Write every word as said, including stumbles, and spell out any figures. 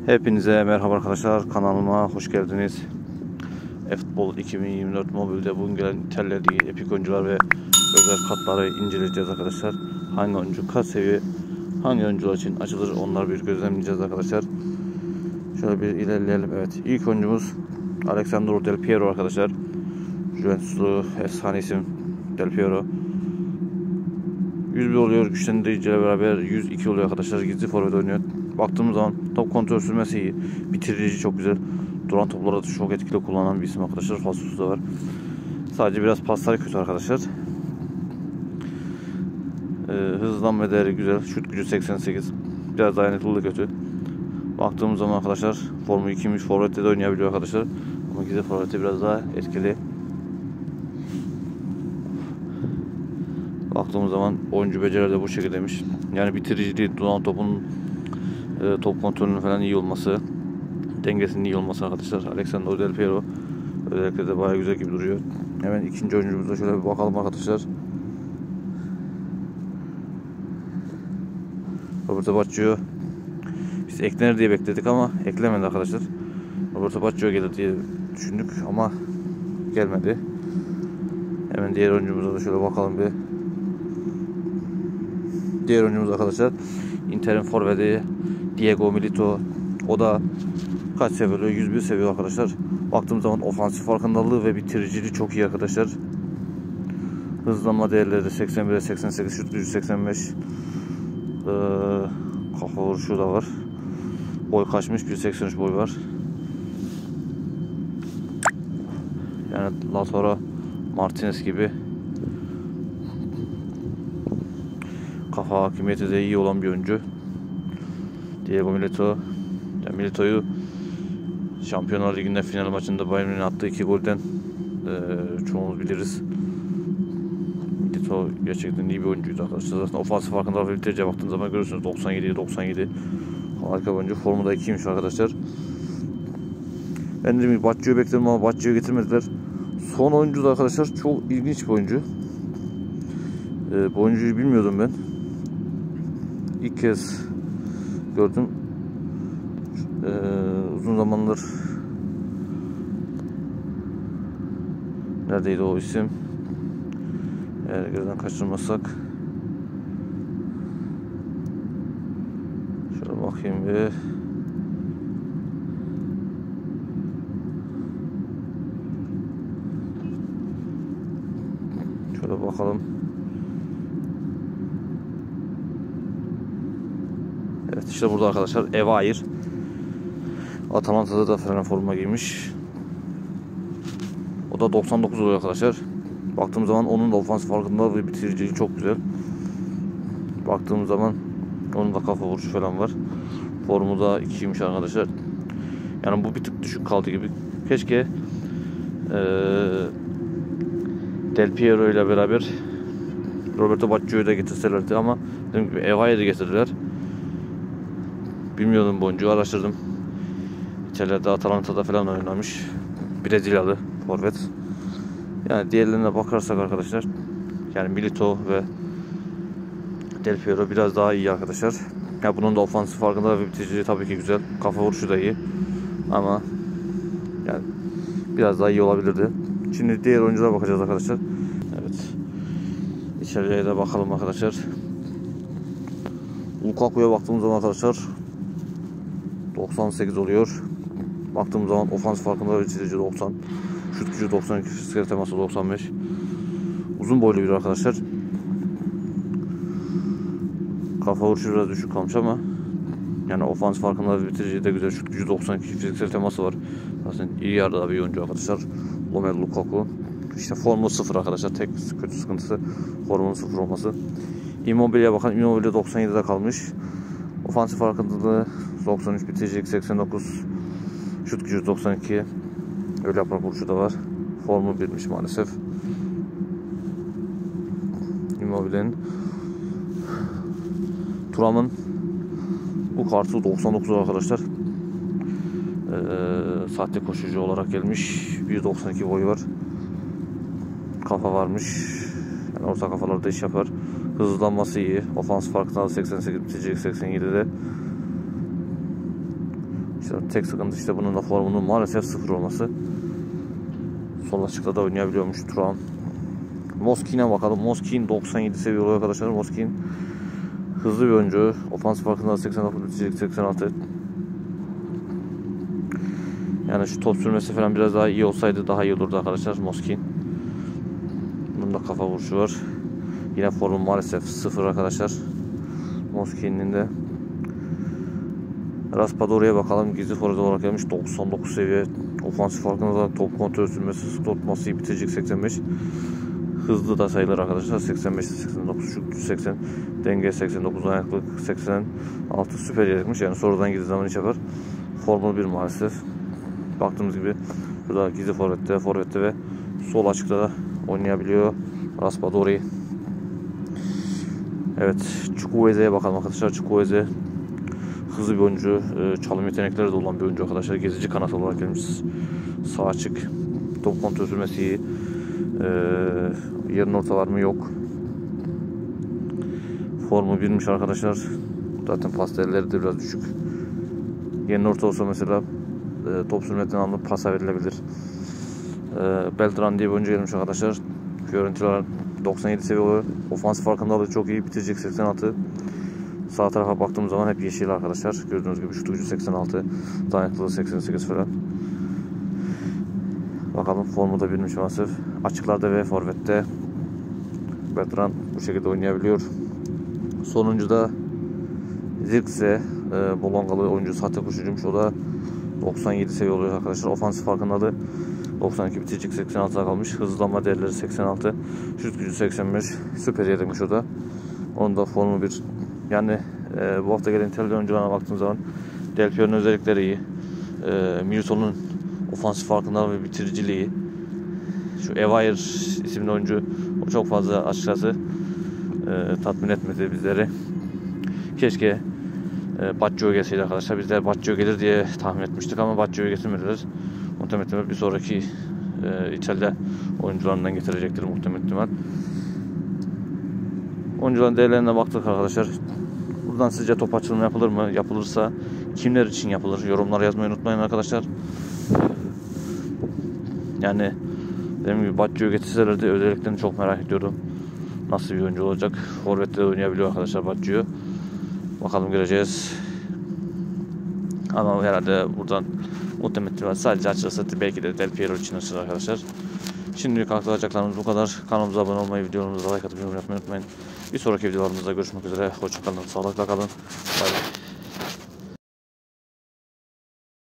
Hepinize merhaba arkadaşlar, kanalıma hoş geldiniz. eFootball iki bin yirmi dört mobilde bugün gelen İtalya Ligi epik oyuncular ve özel kartları inceleyeceğiz arkadaşlar. Hangi oyuncu kaç seviye, hangi oyuncular için açılır, onları bir gözlemleyeceğiz arkadaşlar. Şöyle bir ilerleyelim. Evet, ilk oyuncumuz Alessandro Del Piero arkadaşlar. Juventuslu efsane isim Del Piero. yüz bir oluyor, güçlendiriciyle beraber yüz iki oluyor arkadaşlar. Gizli forvet oynuyor. Baktığımız zaman top kontrol sürmesi iyi. Bitirici çok güzel. Duran topları da çok etkili kullanan bir isim arkadaşlar. Falsosu da var. Sadece biraz pasları kötü arkadaşlar. Ee, hızlanma değeri güzel. Şut gücü seksen sekiz. Biraz dayanıklılığı kötü. Baktığımız zaman arkadaşlar formu ikiymiş. Forvette de oynayabiliyor arkadaşlar. Ama gizli forvette biraz daha etkili. Baktığımız zaman oyuncu becerileri de bu şekildeymiş. Yani bitiriciliği, duran topun e, top kontrolünün falan iyi olması, dengesinin iyi olması arkadaşlar. Alessandro Del Piero özellikle de bayağı güzel gibi duruyor. Hemen ikinci oyuncumuza şöyle bir bakalım arkadaşlar. Roberto Baggio. Biz eklenir diye bekledik ama eklemedi arkadaşlar. Roberto Baggio gelir diye düşündük ama gelmedi. Hemen diğer oyuncumuza da şöyle bakalım bir. Diğer oyuncumuz arkadaşlar Inter'in forveti Diego Milito. O da kaç seviyor? yüz bir seviyor arkadaşlar. Baktığımız zaman ofansif farkındalığı ve bitiriciliği çok iyi arkadaşlar. Hızlanma değerleri de seksen bir seksen sekiz, şut gücü seksen beş. Ee, kafa vuruşu da var. Boy kaçmış, bir seksen üç boy var. Yani Lautaro Martinez gibi kafa hakimiyeti de iyi olan bir oyuncu. Diego Milito. Yani Milito'yu Şampiyonlar Ligi'nde final maçında Bayern Münih'e attığı iki golden e, çoğumuz biliriz. Milito gerçekten iyi bir oyuncuydu arkadaşlar. Zaten ofansif farkında ve bitirici baktığınız zaman görürsünüz doksan yedi doksan yedi. Harika bir oyuncu. Formu da ikiymiş arkadaşlar. Ben de Baggio'yu bekledim ama Baggio'yu getirmediler. Son oyuncu da arkadaşlar çok ilginç bir oyuncu. E, bu oyuncuyu bilmiyordum ben. İlk kez gördüm. Ee, uzun zamandır neredeydi o isim? Eğer gözden kaçırmazsak şöyle bakayım bir. Şöyle bakalım. Evet, işte burada arkadaşlar Evair. Atalanta'da da falan forma giymiş. O da doksan dokuz oluyor arkadaşlar. Baktığım zaman onun da ofansif farkında ve bitiriciliği çok güzel. Baktığım zaman onun da kafa vuruşu falan var. Formu da ikiymiş arkadaşlar. Yani bu bir tık düşük kaldı gibi. Keşke ee, Del Piero ile beraber Roberto Baggio'yu da getirselerdi ama dediğim gibi Evair'i getirdiler. Bilmiyordum bu oyuncuyu, araştırdım. İtalya'da, Atalanta'da falan oynamış. Brezilyalı forvet. Yani diğerlerine bakarsak arkadaşlar, yani Milito ve Del Piero biraz daha iyi arkadaşlar. Ya bunun da ofansif farkında ve bitiriciliği tabii ki güzel. Kafa vuruşu da iyi. Ama yani biraz daha iyi olabilirdi. Şimdi diğer oyunculara bakacağız arkadaşlar. Evet. İçeriye de bakalım arkadaşlar. Lukaku'ya baktığımız zaman arkadaşlar doksan sekiz oluyor. Baktığımız zaman ofans farkında ve bitirici doksan. Şut gücü doksan iki, fiziksel teması doksan beş. Uzun boylu bir arkadaşlar. Kafa vuruşu biraz düşük kalmış ama yani ofans farkında ve bitirici de güzel. Şut gücü doksan iki, fiziksel teması var. Zaten iyi yarıda bir oyuncu arkadaşlar. Romelu Lukaku. İşte formu sıfır arkadaşlar. Tek kötü sıkıntısı formunun sıfır olması. Immobile'ye bakan Immobile doksan yedide kalmış. Ofansif farkındalığı doksan üç, bitiricilik seksen dokuz, şut gücü doksan iki. Öyle yaprak vuruşu da var. Formu birmiş maalesef. Immobile'nin. Thuram'ın bu kartı doksan dokuz arkadaşlar. Ee, sahte koşucu olarak gelmiş. bir doksan iki boyu var. Kafa varmış. Yani orta kafalarda iş yapar. Hızlanması iyi. Ofans farkında seksen sekiz, bitiricilik seksen yedide. İşte tek sıkıntı işte bunun da formunun maalesef sıfır olması. Sol açıkta da oynayabiliyormuş Thuram. Moskin'e bakalım. Moskin doksan yedi seviye oluyor arkadaşlar. Moskin hızlı bir oyuncu. Ofans farkında seksen dokuz, biticilik seksen altı. Yani şu top sürmesi falan biraz daha iyi olsaydı daha iyi olurdu arkadaşlar Moskin. Bunun da kafa vuruşu var. Yine formu maalesef sıfır arkadaşlar. Moskin'in de. Raspadori'ye bakalım. Gizli forvet olarak gelmiş. doksan dokuz seviye. Ofansif farkında da top kontrol sürmesi, sık tutması, biticilik seksen beş. Hızlı da sayılır arkadaşlar. seksen beş, seksen dokuz, şut seksen, denge seksen dokuz, ayaklık seksen altı, süper yedekmiş. Yani sonradan gizli zaman iş yapar. Formül bir maalesef. Baktığımız gibi burada gizli forvette, forvette ve sol açıkta da oynayabiliyor Raspadori. Evet, Chukwueze'ye bakalım arkadaşlar. Chukwueze hızlı bir oyuncu, çalım yetenekleri de olan bir oyuncu arkadaşlar. Gezici kanat olarak gelmiş. Sağ açık, top kontrol sürmesi iyi. Ee, yerin orta var mı? Yok. Formu birmiş arkadaşlar. Zaten pas değerleri de biraz düşük. Yerin orta olsa mesela e, top sürmekten alınıp pasa verilebilir. E, Beltran diye bir oyuncu gelmiş arkadaşlar. Fiorentina doksan yedi seviye oluyor. Ofansif farkındalığı çok iyi. Bitirecek seksen altı. Sağ tarafa baktığımız zaman hep yeşil arkadaşlar. Gördüğünüz gibi şut gücü seksen altı. Dayanıklılığı seksen sekiz falan. Bakalım formu da birmiş maalesef. Açıklarda ve forvette Beltran bu şekilde oynayabiliyor. Sonuncu da Zirkse, e, Bolongalı oyuncu, sahte koşucuymuş. O da doksan yedi seviye oluyor arkadaşlar. Ofansif farkındalığı doksan iki, bitecek seksen altıda kalmış. Hızlanma değerleri seksen altı. Şut gücü seksen beş. Süper yedekmiş o da. Onun da formu bir. Yani e, bu hafta gelen İtalyan oyuncularına baktığım zaman Del Piero'nun özellikleri iyi. E, Milito'nun ofansif farkındalığı ve bitiriciliği. Şu Evair isimli oyuncu o çok fazla açıkçası e, tatmin etmedi bizleri. Keşke e, Baggio gelseydi arkadaşlar. Bizler Baggio gelir diye tahmin etmiştik ama Baggio'yu getirmediler. Muhtemelen bir sonraki e, İtalya oyuncularından getirecektir muhtemelen. Oyuncuların değerlerine baktık arkadaşlar. Buradan sizce top açılımı yapılır mı? Yapılırsa kimler için yapılır? Yorumlara yazmayı unutmayın arkadaşlar. Yani dediğim gibi Baggio'yu getirselerdi özelliklerini çok merak ediyorum. Nasıl bir oyuncu olacak? Forvet'te oynayabiliyor arkadaşlar Baggio. Bakalım göreceğiz. Ama herhalde buradan muhtemelen sadece açılırsa belki de Del Piero için açılır arkadaşlar. Şimdilik aktaracaklarımız bu kadar. Kanalımıza abone olmayı, videolarımıza like atıp yorum yapmayı unutmayın. Bir sonraki videolarımızda görüşmek üzere. Hoşçakalın, sağlıkla kalın. Bay bay.